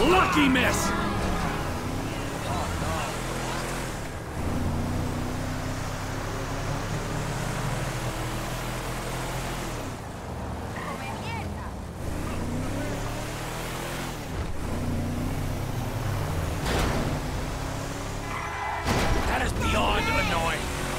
Lucky miss! That is beyond annoying.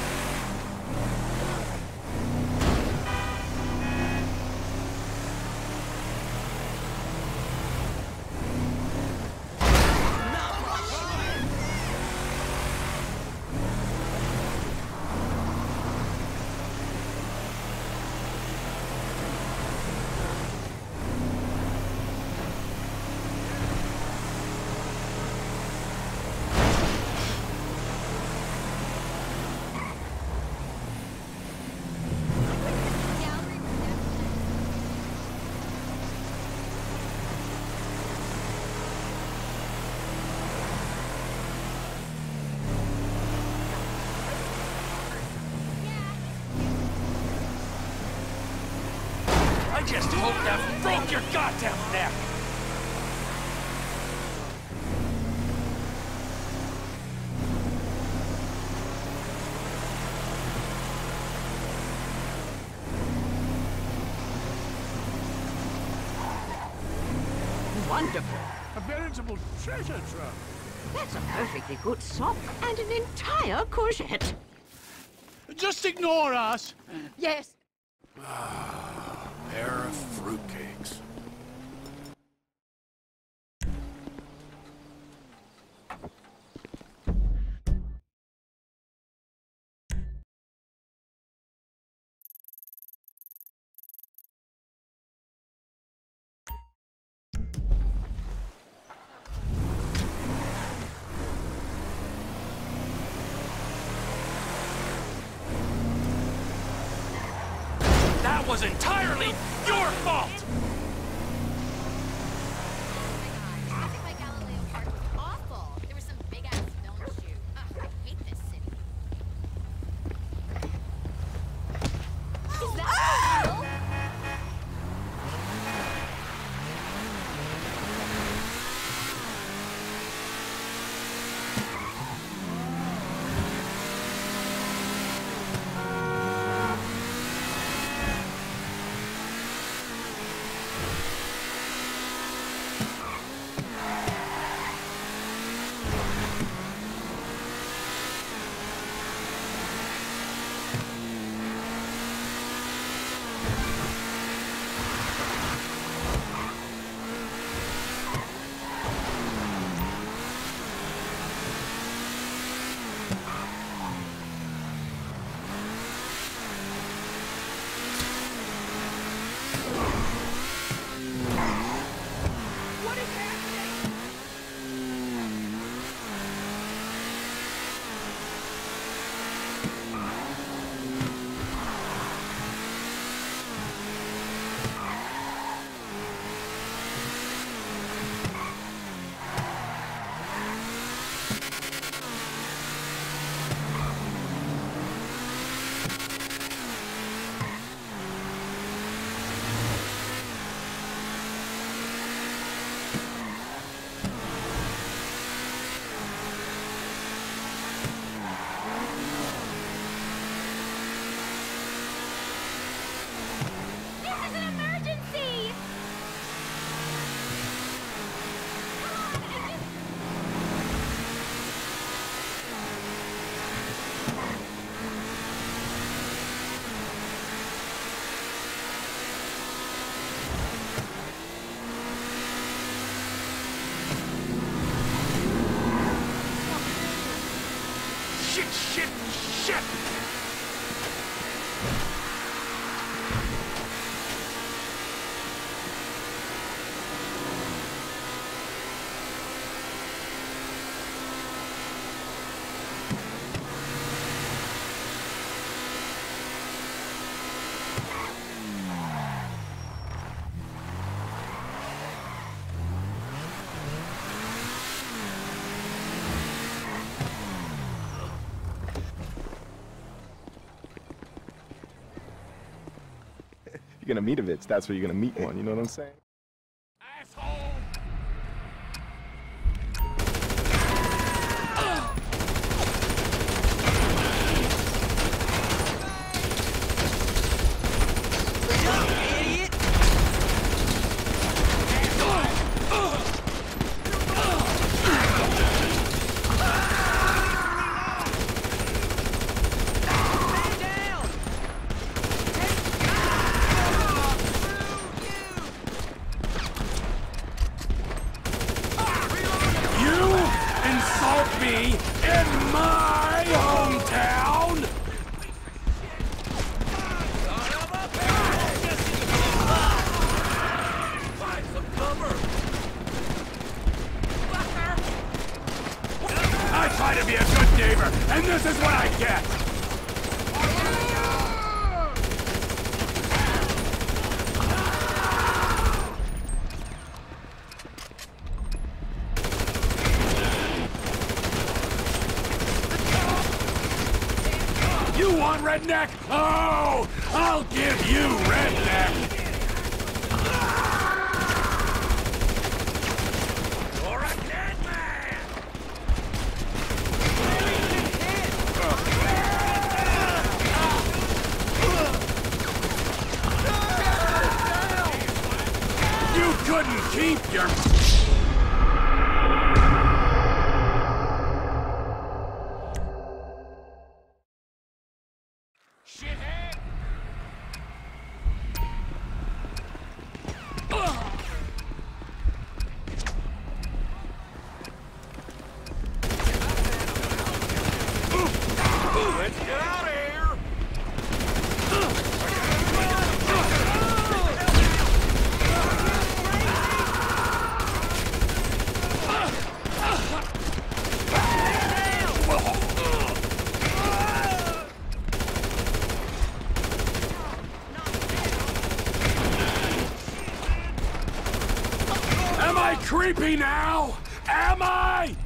I just hope that broke your goddamn neck! Wonderful. A veritable treasure trove. That's a perfectly good sock and an entire courgette. Just ignore us. Yes. Pair of fruitcakes. That was entirely your fault! I think my Galileo part was awful. There was some big-ass film shoot. Ugh, I hate this city. Is that real? Shit! You're gonna meet a bitch, that's where you're gonna meet one, you know what I'm saying? Asshole! with me in my hometown! Find some cover! I try to be a good neighbor, and this is what I get! You want redneck? Oh, I'll give you redneck! You're a dead man! You couldn't keep your... Shithead! Let's get out of here! Am I creepy now? Am I?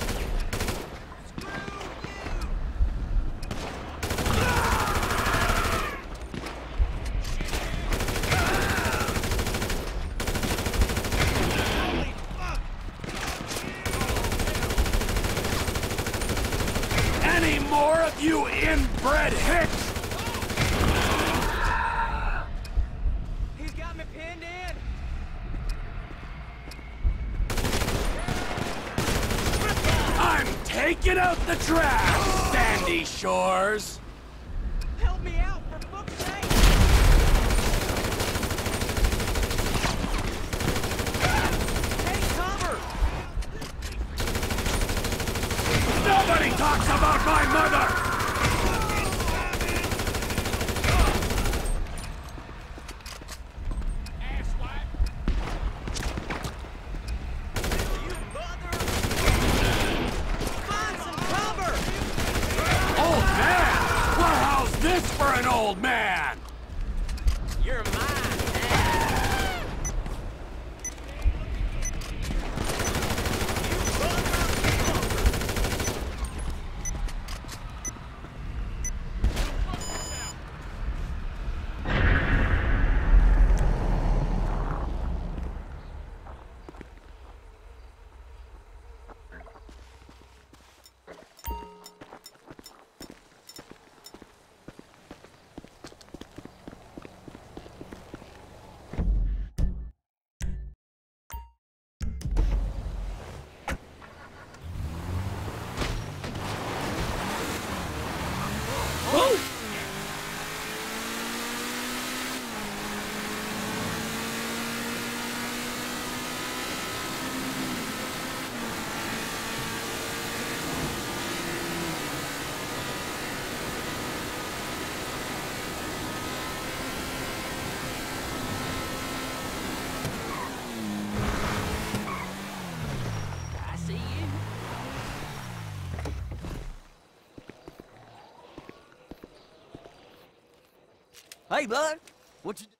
Any more of you inbred hicks? He's got me pinned in. I'm taking out the trash, Sandy Shores! Help me out, for fuck's sake! Take cover! Nobody talks about my mother! You mother! Find some cover! Old man? Well, how's this for an old man? You're mine, Dad. I see you. Hey, bud. What you...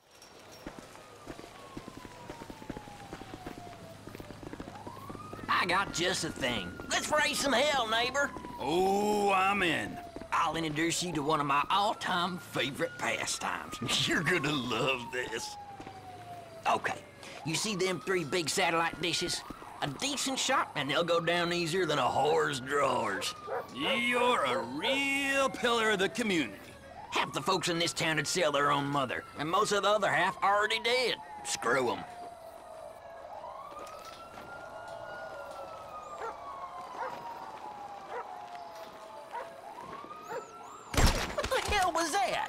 I got just a thing. Let's raise some hell, neighbor. Oh, I'm in. I'll introduce you to one of my all-time favorite pastimes. You're gonna love this. Okay, you see them 3 big satellite dishes? A decent shot, and they'll go down easier than a whore's drawers. You're a real pillar of the community. Half the folks in this town would sell their own mother, and most of the other half already dead. Screw them. What the hell was that?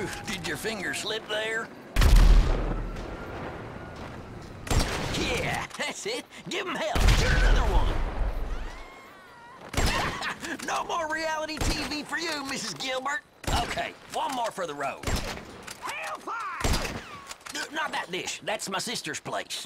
Did your finger slip there? Yeah, that's it. Give him hell. Shoot another one. No more reality TV for you, Mrs. Gilbert. Okay, one more for the road. Hellfire! Not that dish. That's my sister's place.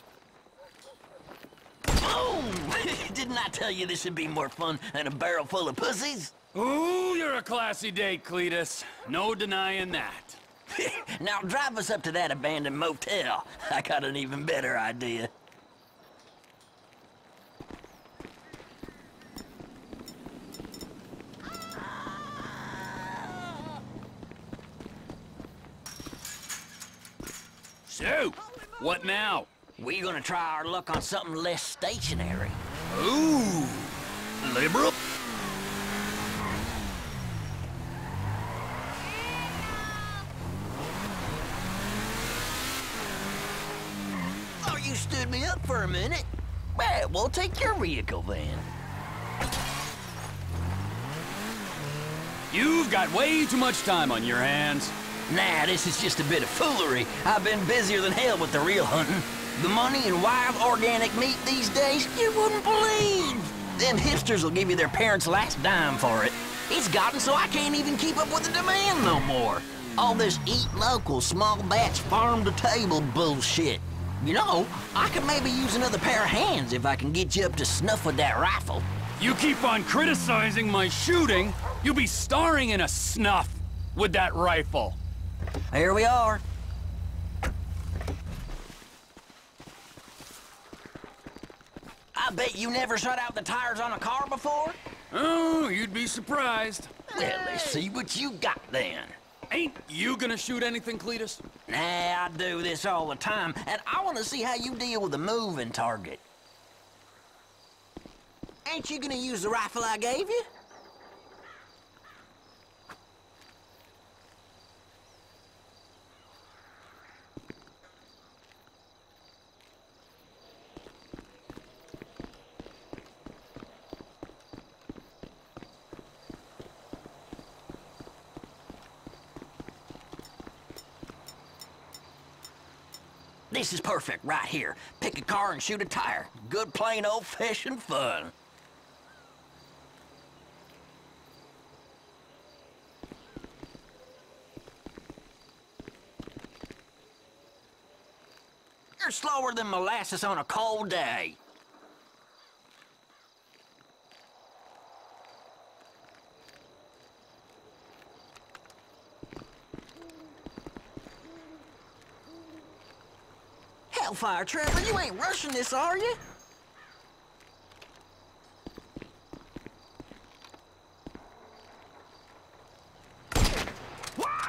Boom! Didn't I tell you this would be more fun than a barrel full of pussies? Ooh, you're a classy date, Cletus. No denying that. Now drive us up to that abandoned motel. I got an even better idea. So, what now? We're gonna try our luck on something less stationary. Ooh, liberal. Oh, you stood me up for a minute. Well, we'll take your vehicle then. You've got way too much time on your hands. Nah, this is just a bit of foolery. I've been busier than hell with the real hunting. The money in wild organic meat these days, you wouldn't believe. Them hipsters will give you their parents' last dime for it. It's gotten so I can't even keep up with the demand no more. All this eat local, small batch, farm to table bullshit. You know, I could maybe use another pair of hands if I can get you up to snuff with that rifle. You keep on criticizing my shooting, you'll be starring in a snuff with that rifle. Here we are. I bet you never shut out the tires on a car before? Oh, you'd be surprised. Well, let's see what you got then. Ain't you gonna shoot anything, Cletus? Nah, I do this all the time, and I want to see how you deal with a moving target. Ain't you gonna use the rifle I gave you? This is perfect, right here. Pick a car and shoot a tire. Good plain old-fashioned fun. You're slower than molasses on a cold day. Hellfire, Trevor, you ain't rushing this, are you? What?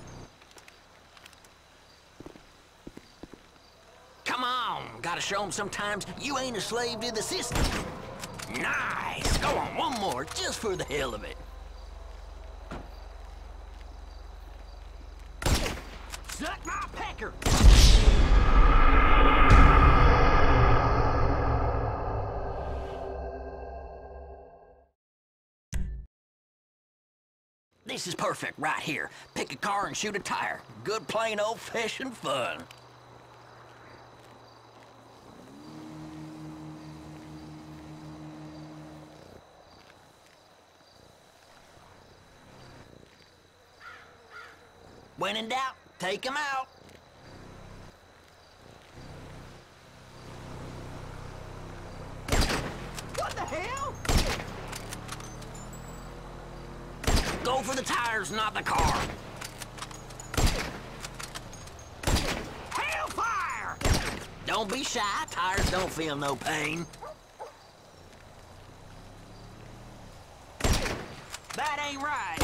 Come on, gotta show them sometimes you ain't a slave to the system. Nice, go on, one more, just for the hell of it. Suck my pecker! This is perfect, right here. Pick a car and shoot a tire. Good plain old-fashioned fun. When in doubt, take him out. What the hell? Go for the tires, not the car. Hellfire! Don't be shy. Tires don't feel no pain. That ain't right.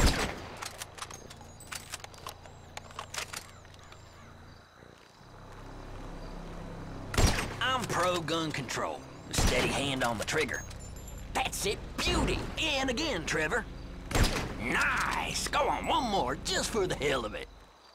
I'm pro gun control. A steady hand on the trigger. That's it, beauty. And again, Trevor. Nice! Go on, one more, just for the hell of it.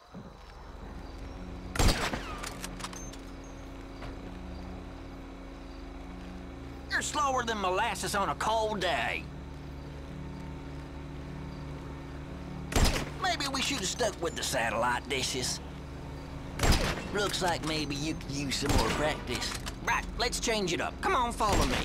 You're slower than molasses on a cold day. Maybe maybe we should have stuck with the satellite dishes. Looks like maybe you could use some more practice. Right, let's change it up. Come on, follow me.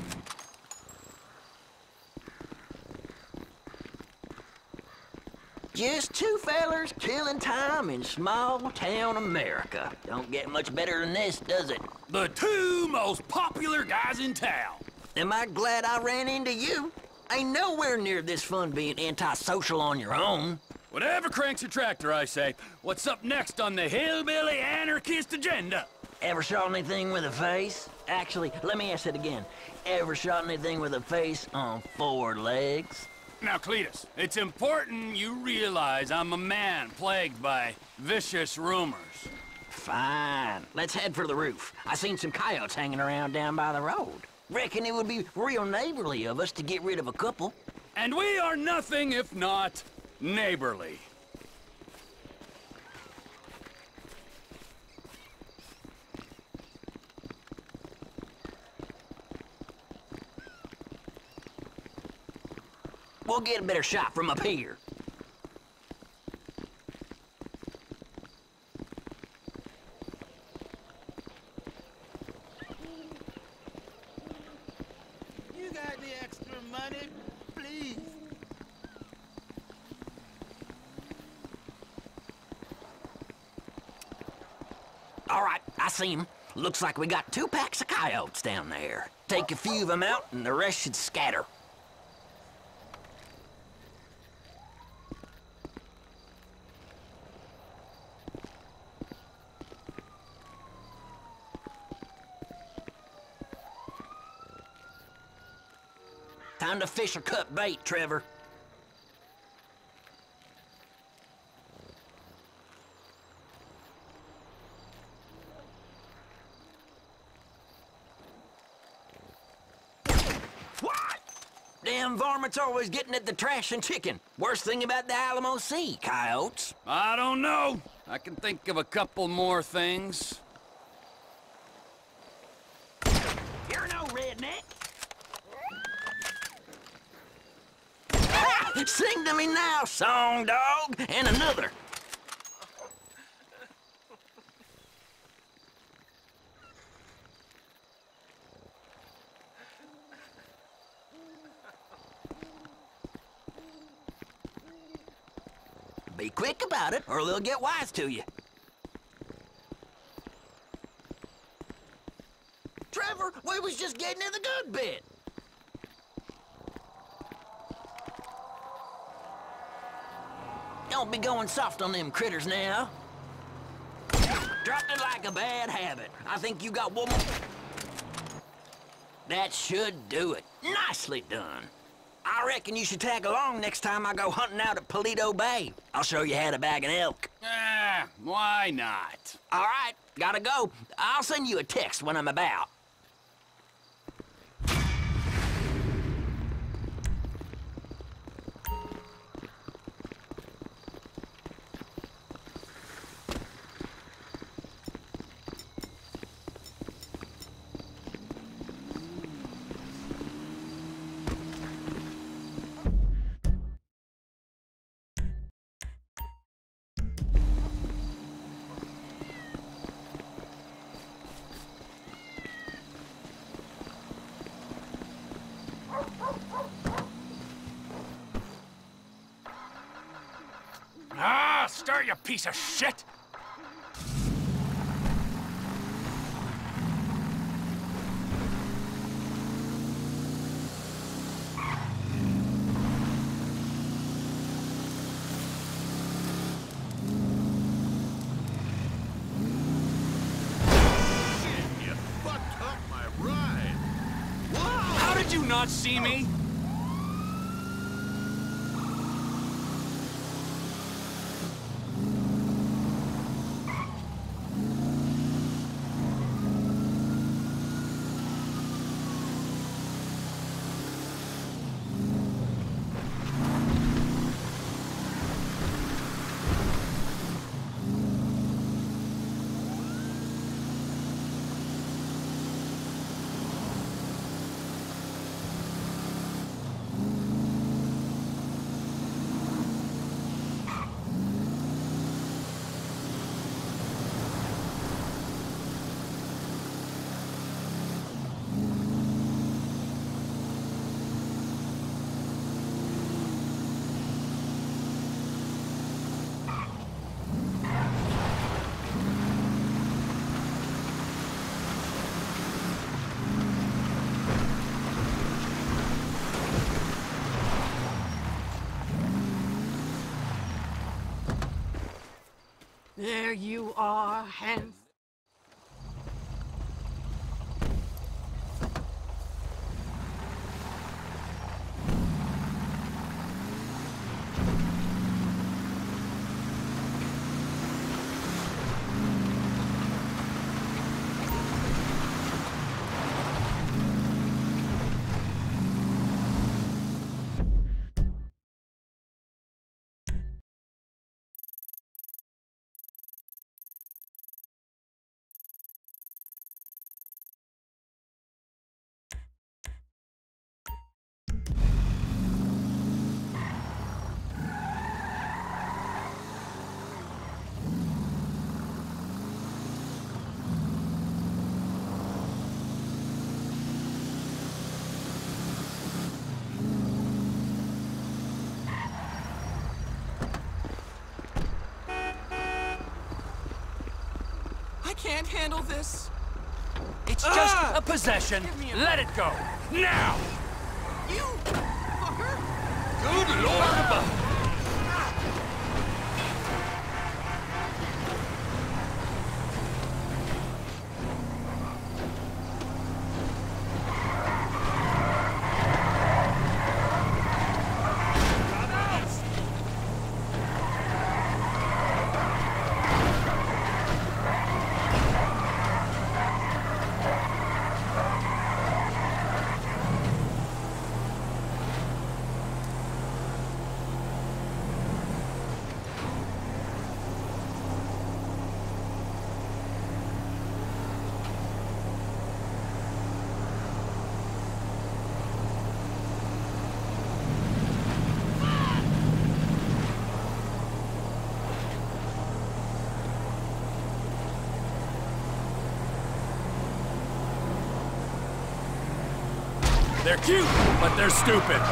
Just two fellers killing time in small-town America. Don't get much better than this, does it? The two most popular guys in town. Am I glad I ran into you? Ain't nowhere near this fun being antisocial on your own. Whatever cranks your tractor, I say. What's up next on the hillbilly anarchist agenda? Ever shot anything with a face? Actually, let me ask it again. Ever shot anything with a face on 4 legs? Now, Cletus, it's important you realize I'm a man plagued by vicious rumors. Fine. Let's head for the roof. I seen some coyotes hanging around down by the road. Reckon it would be real neighborly of us to get rid of a couple. And we are nothing if not neighborly. We'll get a better shot from up here. You got any extra money, please? All right, I see him. Looks like we got 2 packs of coyotes down there. Take a few of them out, and the rest should scatter. Time to fish or cut bait, Trevor. What? Damn varmints always getting at the trash and chicken. Worst thing about the Alamo Sea, coyotes. I don't know. I can think of a couple more things. You're no redneck. Sing to me now, song dog, and another. Be quick about it, or they'll get wise to you. Trevor, we was just getting to the good bit. Don't be going soft on them critters now. Dropped it like a bad habit. I think you got one more. That should do it. Nicely done. I reckon you should tag along next time I go hunting out at Paleto Bay. I'll show you how to bag an elk. Why not? All right, gotta go. I'll send you a text when I'm about. Stir, you piece of shit! You fucked up my ride. Whoa! How did you not see me? There you are, handsome. I can't handle this. It's just a possession. Let it go. Now! You fucker! Good Lord! They're cute, but they're stupid.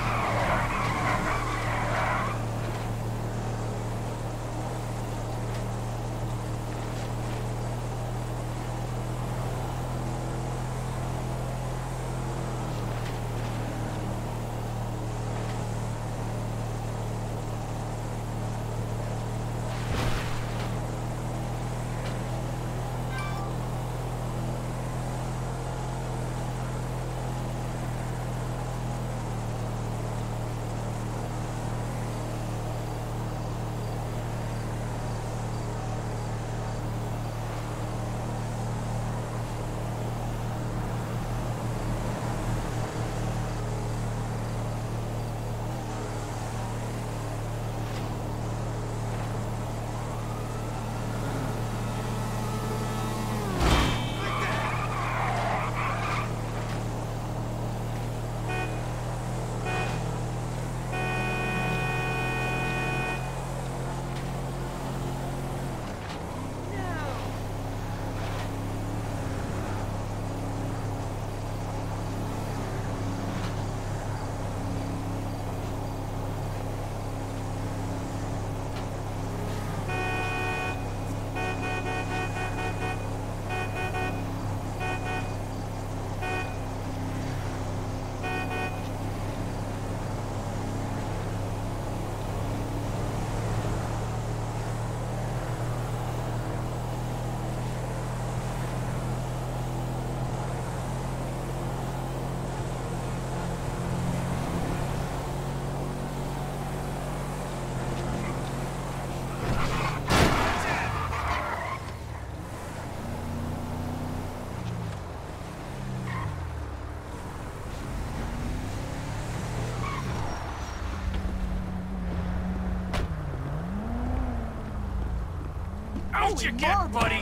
Out you get, buddy!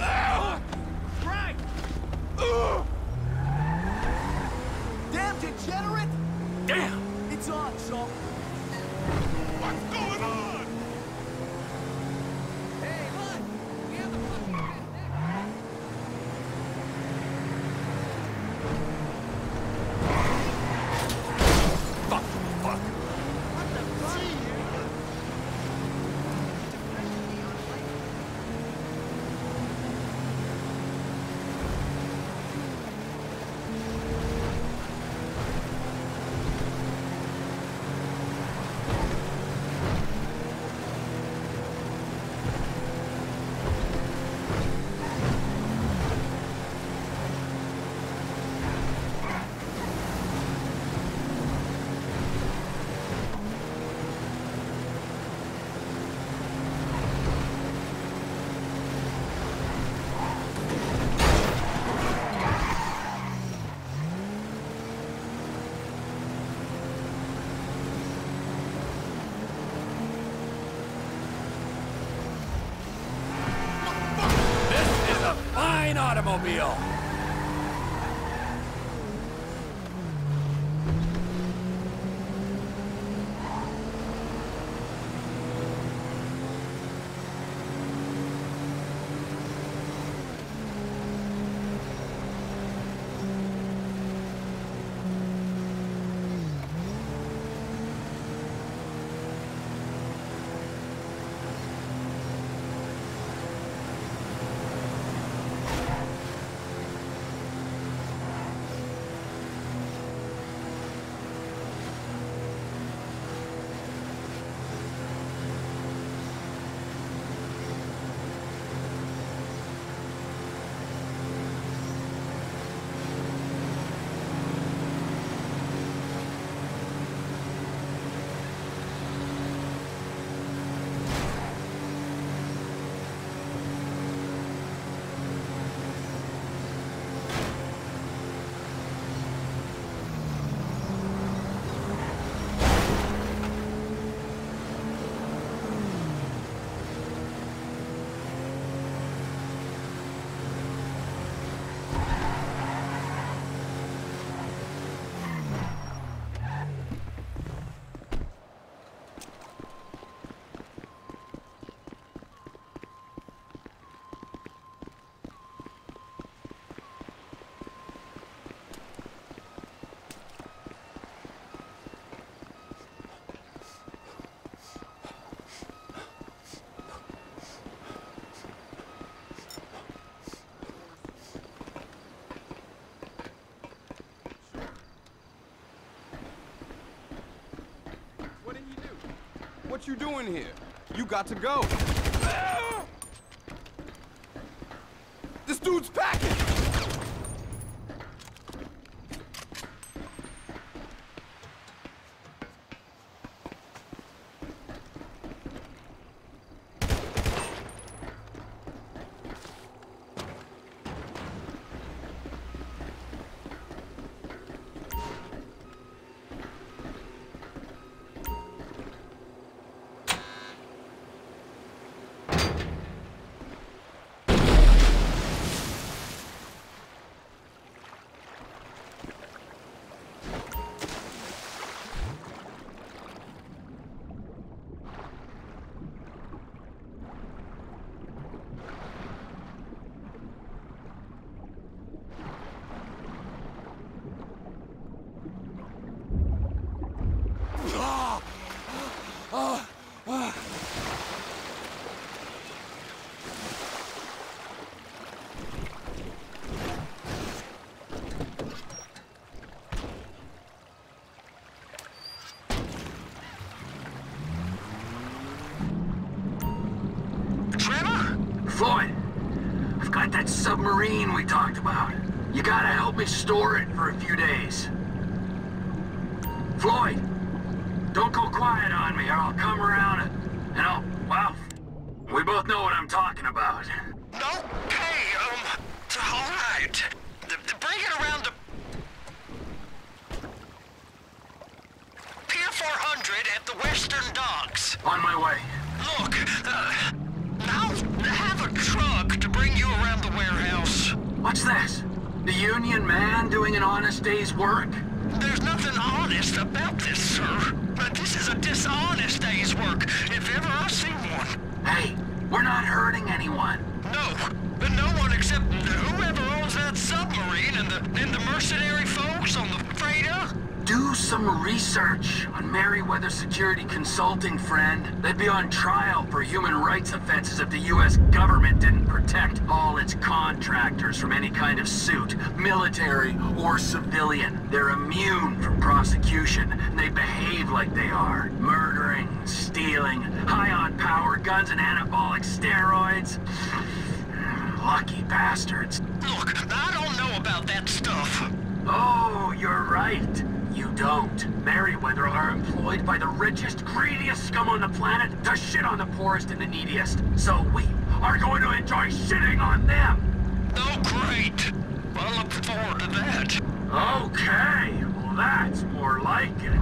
Right! Damn degenerate! Damn! It's on, Shaw. What's going on? Hey, look! We have the fucking Fuck! Fuck! What the fuck? flying automobile! What you doing here? You got to go. This dude's packing! Floyd, I've got that submarine we talked about. You gotta help me store it for a few days. Floyd, don't go quiet on me or I'll come around and I'll, well, we both know what I'm talking about. Okay, all right. Bring it around to Pier 400 at the Western Docks. On my way. Look, I'll have a truck to bring you around the warehouse. What's this? The Union man doing an honest day's work? There's nothing honest about this, sir. But this is a dishonest day's work, if ever I've seen one. Hey, we're not hurting anyone. No one except whoever owns that submarine and the mercenary folks on the freighter. Do some research on Merryweather Security Consulting, friend. They'd be on trial for human rights offenses if the U.S. government didn't protect all its contractors from any kind of suit, military or civilian. They're immune from prosecution, and they behave like they are. Murdering, stealing, high on power, guns and anabolic steroids. Lucky bastards. Look, I don't know about that stuff. Oh, you're right. You don't. Merryweather are employed by the richest, greediest scum on the planet to shit on the poorest and the neediest. So we are going to enjoy shitting on them. Oh, great. I look forward to that. Okay, well that's more like it.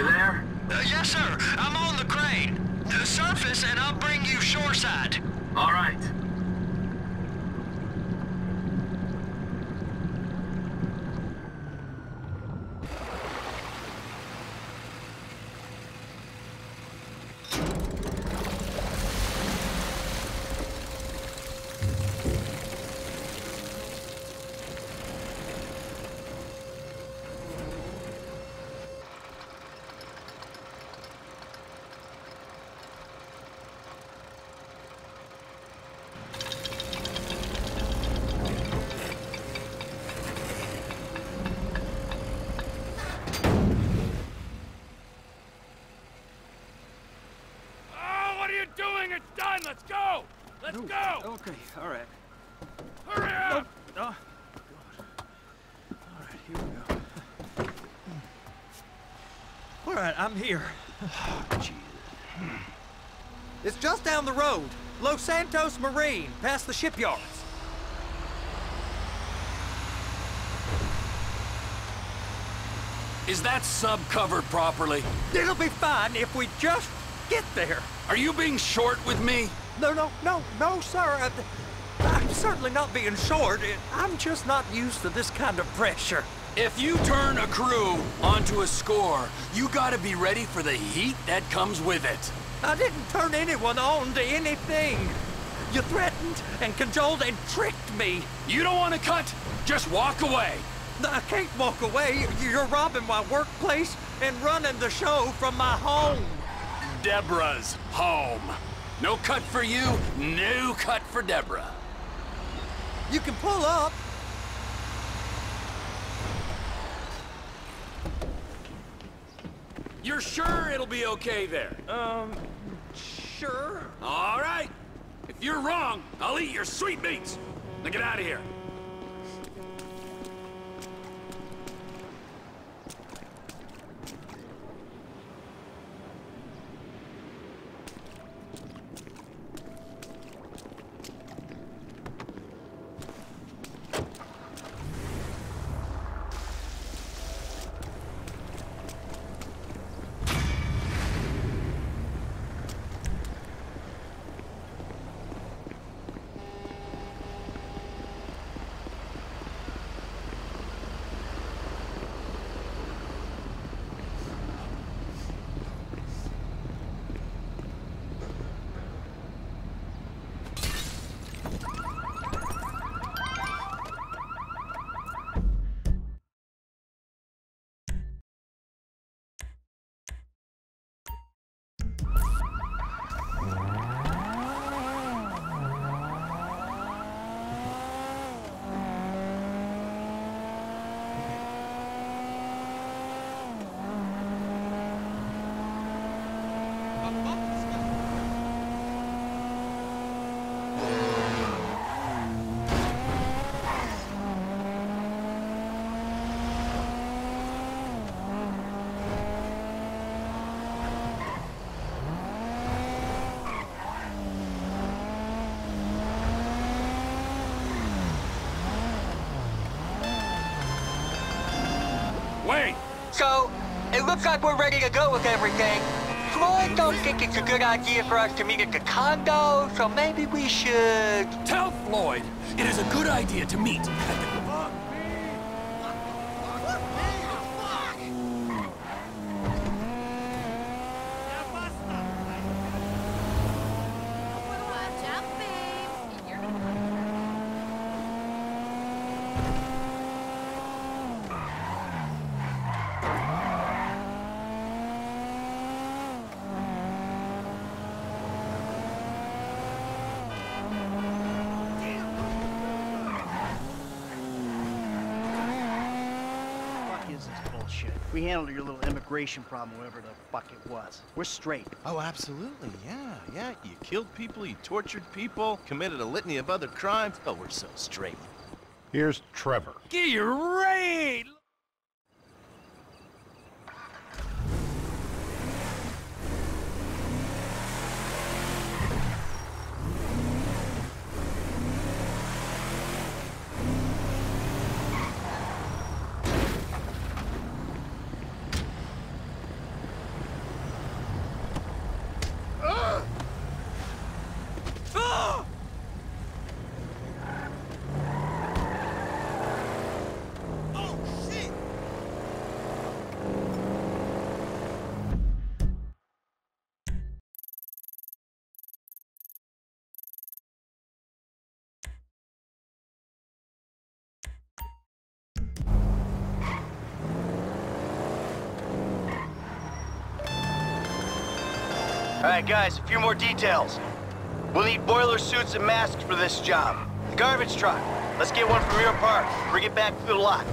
You there? Yes, sir. I'm on the crane. Surface and I'll bring you shoreside. All right. Doing it's done. Let's go. Let's go. Okay, all right. Hurry up. Oh, God. All right, here we go. All right, I'm here. It's just down the road. Los Santos Marine, past the shipyards. Is that sub covered properly? It'll be fine if we just get there. Are you being short with me? No, sir. I'm certainly not being short. I'm just not used to this kind of pressure. If you turn a crew onto a score, you gotta be ready for the heat that comes with it. I didn't turn anyone on to anything. You threatened and cajoled and tricked me. You don't want to cut? Just walk away. I can't walk away. You're robbing my workplace and running the show from my home. Deborah's home. No cut for you, no cut for Deborah. You can pull up. You're sure it'll be okay there? Sure. All right. If you're wrong, I'll eat your sweetmeats. Now get out of here. Wait! So, it looks like we're ready to go with everything. Floyd don't think it's a good idea for us to meet at the condo, so maybe we should... Tell Floyd it is a good idea to meet at the... Watch out, babe. You're bullshit. We handled your little immigration problem, whatever the fuck it was. We're straight. Oh, absolutely, yeah. You killed people, you tortured people, committed a litany of other crimes. Oh, we're so straight. Here's Trevor. Great! Alright, guys, a few more details. We'll need boiler suits and masks for this job. The garbage truck. Let's get one from your park. Bring it back through the lot.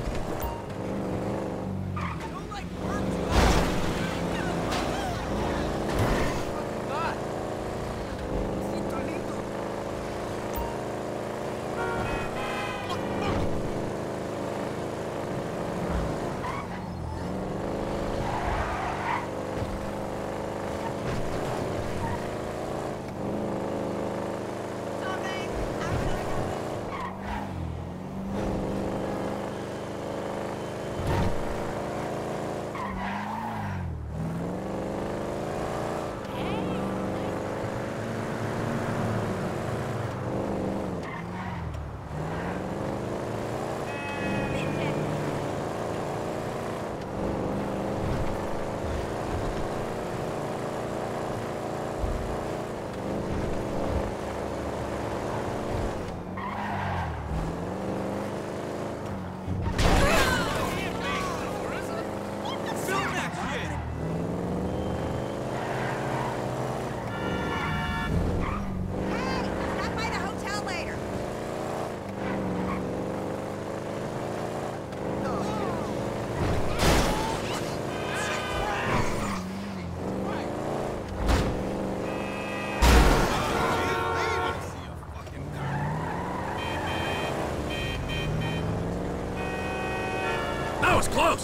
That was close!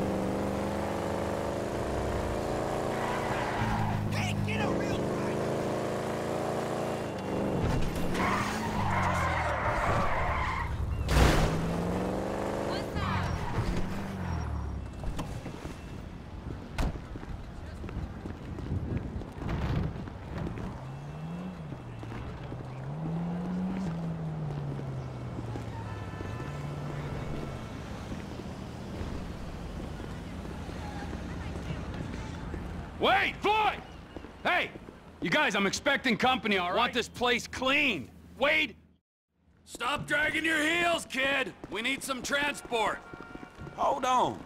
Hey, get a real Wait, Floyd! Hey! You guys, I'm expecting company, all right? I want this place clean. Wade! Stop dragging your heels, kid! We need some transport. Hold on.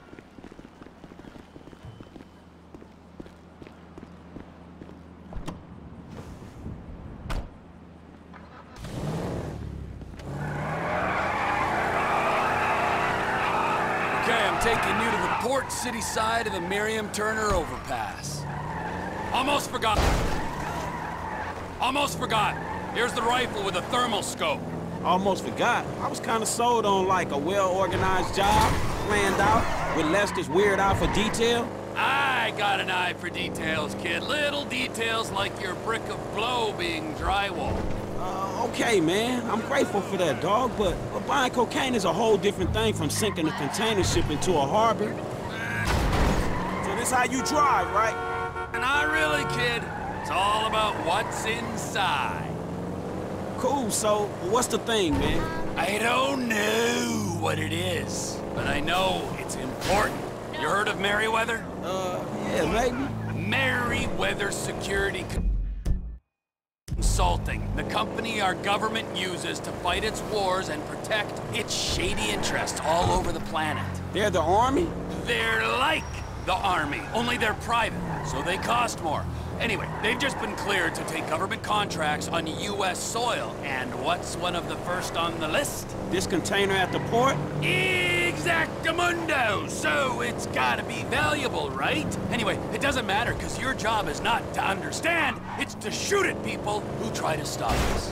Okay, I'm taking you to the Port City side of the Miriam Turner overpass. Almost forgot. Almost forgot. Here's the rifle with a thermal scope. Almost forgot. I was kind of sold on like a well-organized job, planned out, with Lester's weird eye for detail. I got an eye for details, kid. Little details like your brick of blow being drywall. Okay, man. I'm grateful for that, dog, but buying cocaine is a whole different thing from sinking a container ship into a harbor. So this how you drive, right? Not really, kid. It's all about what's inside. Cool, so what's the thing, man? I don't know what it is, but I know it's important. You heard of Merryweather? Yeah, maybe. Merryweather Security Consulting, the company our government uses to fight its wars and protect its shady interests all over the planet. They're the army? They're like the army, only they're private, so they cost more. Anyway, they've just been cleared to take government contracts on U.S. soil. And what's one of the first on the list? This container at the port? Exactamundo! So it's gotta be valuable, right? Anyway, it doesn't matter, because your job is not to understand, it's to shoot at people who try to stop us.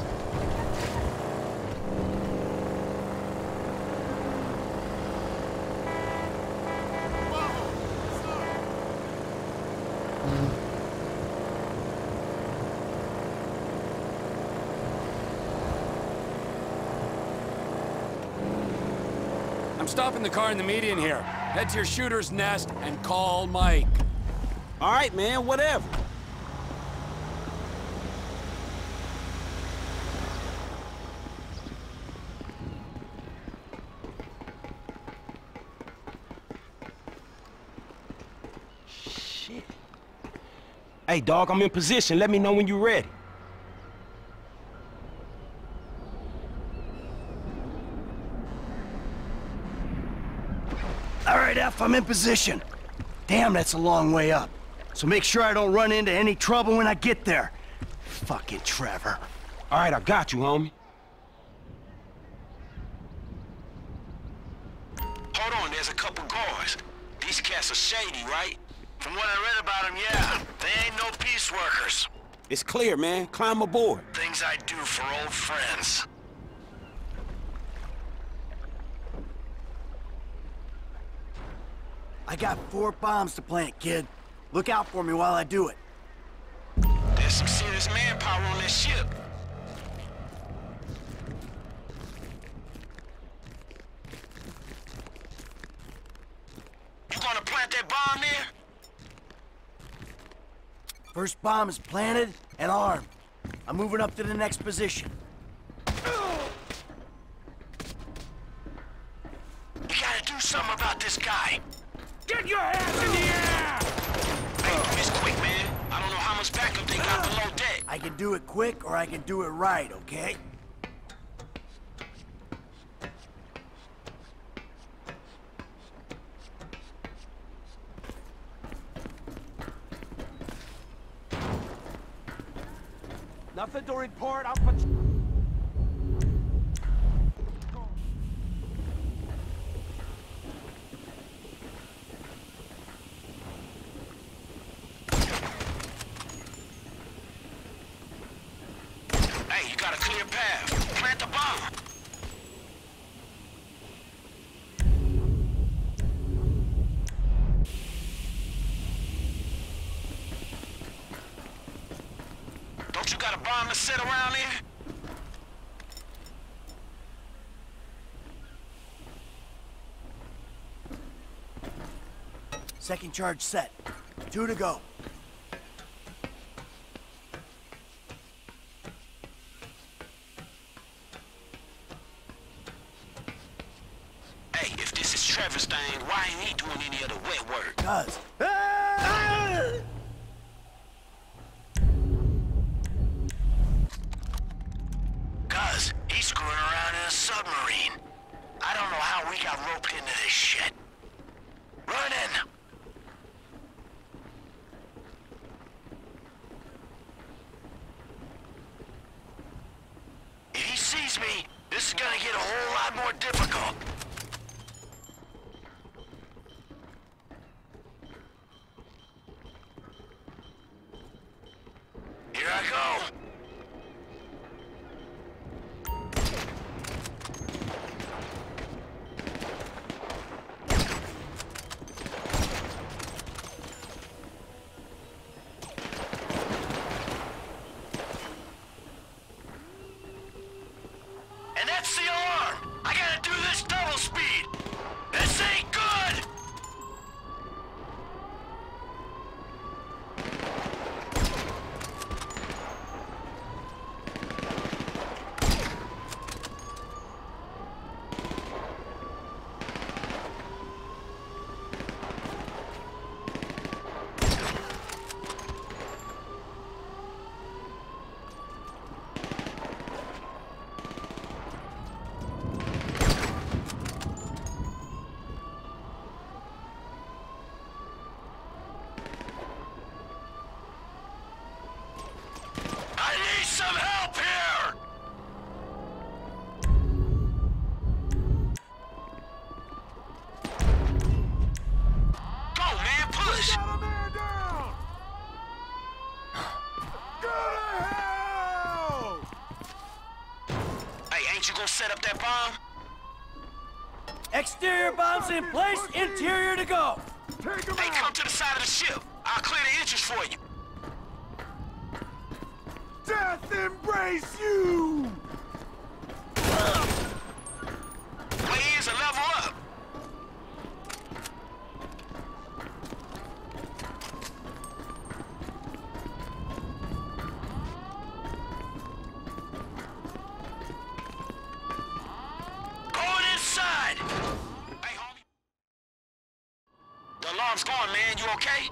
I'm stopping the car in the median here. Head to your shooter's nest and call Mike. All right, man, whatever. Shit. Hey, dog, I'm in position. Let me know when you're ready. All right, F, I'm in position. Damn, that's a long way up. So make sure I don't run into any trouble when I get there. Fucking Trevor. All right, I got you, homie. Hold on, there's a couple guards. These cats are shady, right? From what I read about them, yeah. They ain't no peace workers. It's clear, man. Climb aboard. Things I do for old friends. I got 4 bombs to plant, kid. Look out for me while I do it. There's some serious manpower on this ship. You gonna plant that bomb there? First bomb is planted and armed. I'm moving up to the next position. You gotta do something about this guy. Get your hands in the air! Hey, do this quick, man. I don't know how much backup they got below deck. I can do it quick or I can do it right, okay? Nothing to report. Hey, you got a clear path. Plant the bomb. Don't you got a bomb to set around there? Second charge set. 2 to go. Hey, if this is Trevor's thing, why ain't he doing any of the wet work? Cuz. Cuz, he's screwing around in a submarine. I don't know how we got roped into this shit. Run in! If he sees me, this is gonna get a whole lot more difficult. Here I go. And that's the alarm! I gotta do this double speed! This ain't good! I need some help here! Go, man, push! Hey, ain't you gonna set up that bomb? Exterior bombs in place, interior to go. Hey, come to the side of the ship. I'll clear the entrance for you. Death embrace you! Way is a level up. Going inside. Hey, homie. The alarm's going, man. You okay?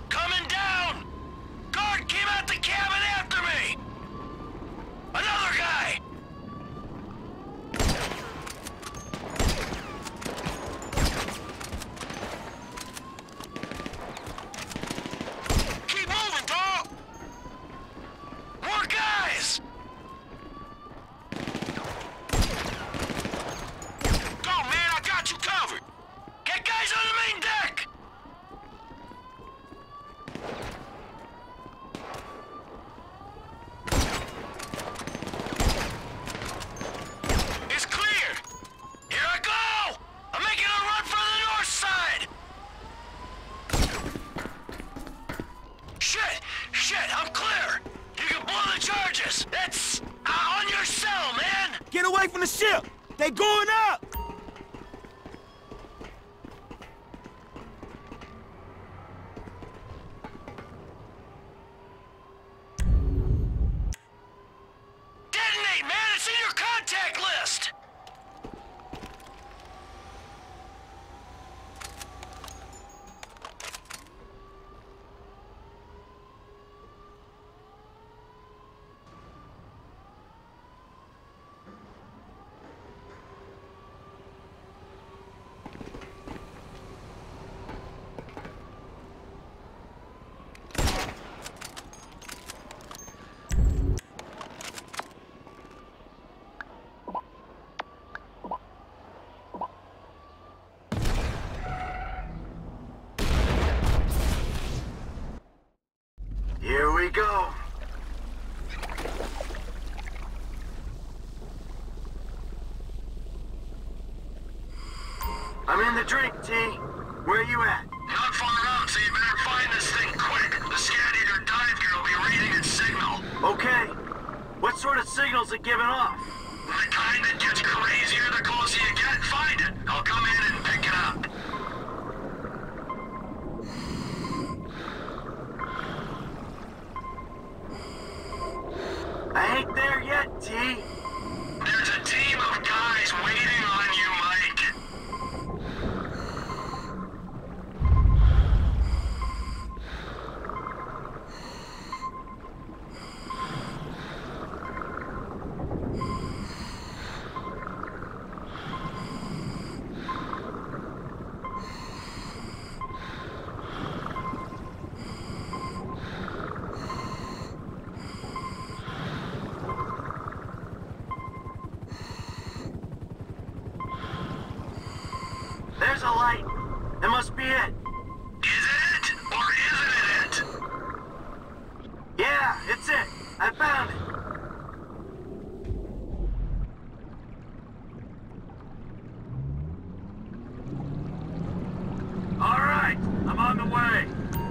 Coming down! Guard came out the cabin after me! Another guy! Keep moving, dog! More guys! Go, man, I got you covered! Get guys on the main deck! It's clear! Here I go! I'm making a run for the north side! Shit, I'm clear! You can blow the charges! That's on your cell, man! Get away from the ship! They going up! Detonate, man! It's in your contact list! Here we go. I'm in the drink, T. Where you at? Not far out, so you better find this thing quick. The Scat Eater dive gear will be reading its signal. Okay. What sort of signal's it giving off? The kind that gets crazier the closer you get. Find it. I'll come in and pick it up. I ain't there yet, T. There's a team of guys waiting on you, Mike. There's a light. That must be it. Is it? Or isn't it? Yeah, it's it. I found it. All right, I'm on the way.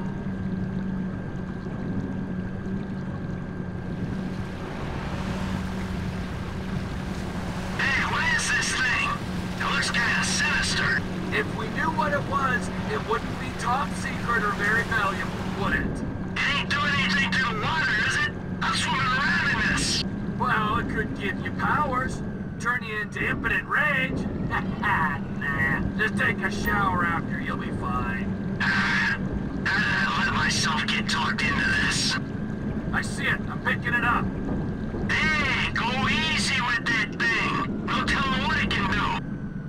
Hey, what is this thing? It looks kind of sinister. If we knew what it was, it wouldn't be top secret or very valuable, would it? It ain't doing anything to the water, is it? I'm swimming around in this. Well, it could give you powers. Turn you into impotent rage. Nah, just take a shower after, you'll be fine. How did I let myself get talked into this? I see it. I'm picking it up. Hey, go easy with that thing. Don't tell them what it can do.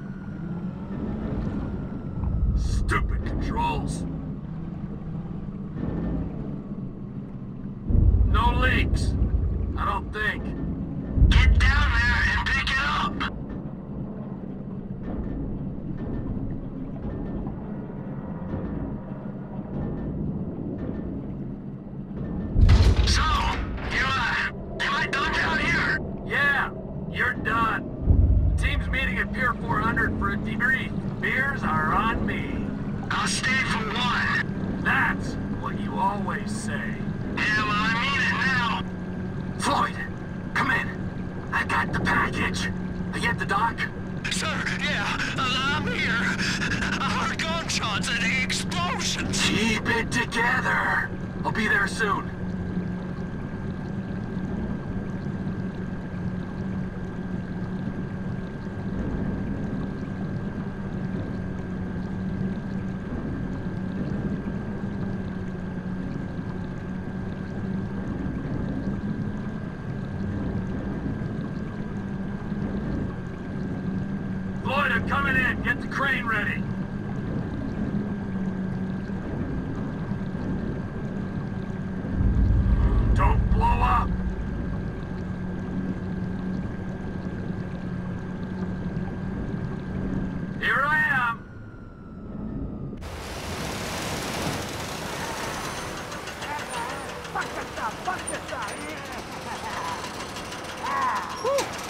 Stupid controls. No leaks. I don't think. Get down there and pick it up. So, am I done down here? Yeah, you're done. Team's meeting at Pier 400 for a debrief. Beers are on me. I'll stay for one. That's what you always say. Yeah, well, I mean it now. Floyd, come in. I got the package. You at the dock? Sir, yeah, I'm here. I heard gunshots and the explosions. Keep it together. I'll be there soon. coming in. Get the crane ready. Don't blow up. Here I am. Fuck this up, fuck this up. Yeah.